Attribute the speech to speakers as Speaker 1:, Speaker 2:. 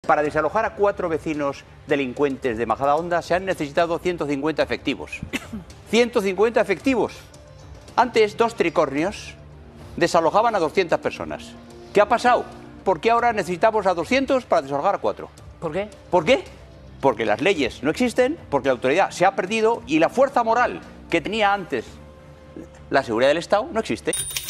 Speaker 1: Para desalojar a 4 vecinos delincuentes de Majadahonda se han necesitado 150 efectivos. 150 efectivos. Antes, 2 tricornios desalojaban a 200 personas. ¿Qué ha pasado? ¿Por qué ahora necesitamos a 200 para desalojar a 4?
Speaker 2: ¿Por qué?
Speaker 1: ¿Por qué? Porque las leyes no existen, porque la autoridad se ha perdido y la fuerza moral que tenía antes la seguridad del Estado no existe.